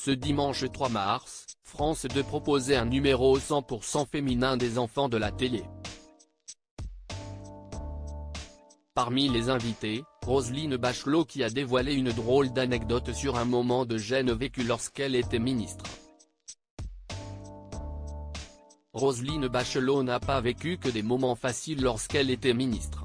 Ce dimanche 3 mars, France 2 proposait un numéro 100% féminin des enfants de la télé. Parmi les invités, Roselyne Bachelot qui a dévoilé une drôle d'anecdote sur un moment de gêne vécu lorsqu'elle était ministre. Roselyne Bachelot n'a pas vécu que des moments faciles lorsqu'elle était ministre.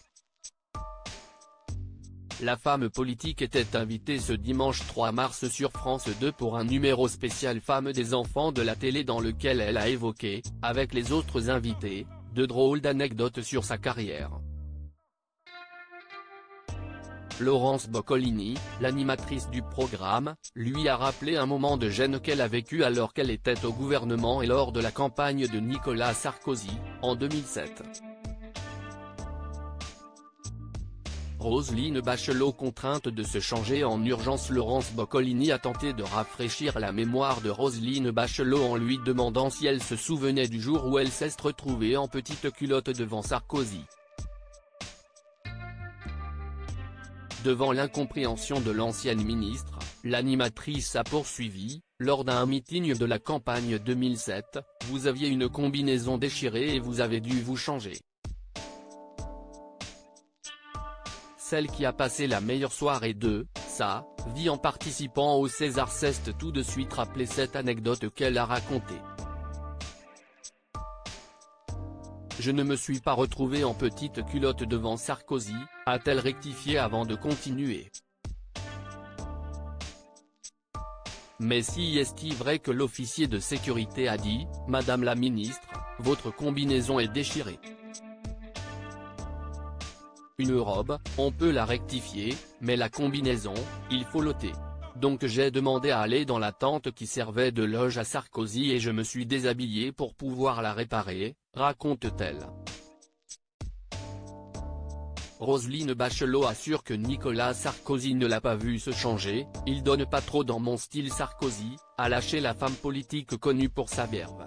La femme politique était invitée ce dimanche 3 mars sur France 2 pour un numéro spécial Femmes des enfants de la télé dans lequel elle a évoqué, avec les autres invités, de drôles d'anecdotes sur sa carrière. Laurence Boccolini, l'animatrice du programme, lui a rappelé un moment de gêne qu'elle a vécu alors qu'elle était au gouvernement et lors de la campagne de Nicolas Sarkozy, en 2007. Roselyne Bachelot contrainte de se changer en urgence. Laurence Boccolini a tenté de rafraîchir la mémoire de Roselyne Bachelot en lui demandant si elle se souvenait du jour où elle s'est retrouvée en petite culotte devant Sarkozy. Devant l'incompréhension de l'ancienne ministre, l'animatrice a poursuivi, lors d'un meeting de la campagne 2007, vous aviez une combinaison déchirée et vous avez dû vous changer. Celle qui a passé la meilleure soirée de sa vie en participant au César s'est tout de suite rappelé cette anecdote qu'elle a racontée. Je ne me suis pas retrouvée en petite culotte devant Sarkozy, a-t-elle rectifié avant de continuer. Mais si est-il vrai que l'officier de sécurité a dit, Madame la ministre, votre combinaison est déchirée. Une robe, on peut la rectifier, mais la combinaison, il faut l'ôter. Donc j'ai demandé à aller dans la tente qui servait de loge à Sarkozy et je me suis déshabillée pour pouvoir la réparer, raconte-t-elle. Roselyne Bachelot assure que Nicolas Sarkozy ne l'a pas vu se changer, il donne pas trop dans mon style Sarkozy, a lâché la femme politique connue pour sa verve.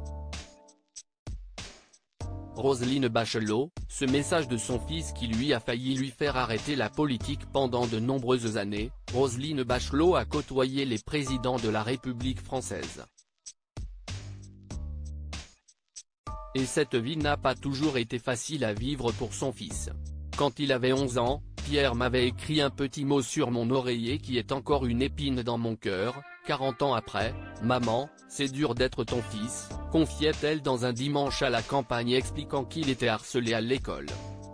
Roselyne Bachelot, ce message de son fils qui lui a failli lui faire arrêter la politique pendant de nombreuses années. Roselyne Bachelot a côtoyé les présidents de la République française. Et cette vie n'a pas toujours été facile à vivre pour son fils. Quand il avait 11 ans, Pierre m'avait écrit un petit mot sur mon oreiller qui est encore une épine dans mon cœur. 40 ans après, maman, c'est dur d'être ton fils, confiait-elle dans un dimanche à la campagne expliquant qu'il était harcelé à l'école.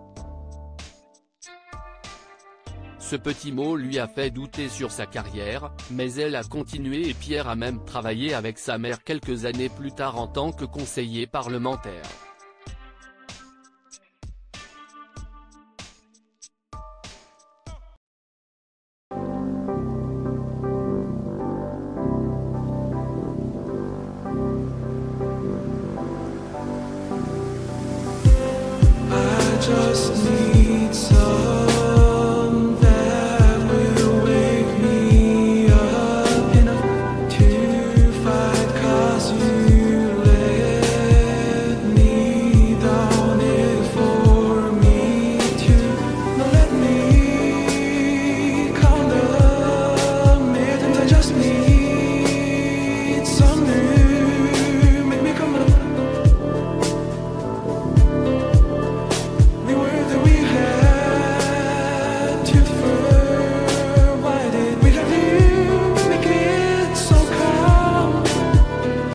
Ce petit mot lui a fait douter sur sa carrière, mais elle a continué et Pierre a même travaillé avec sa mère quelques années plus tard en tant que conseiller parlementaire. Just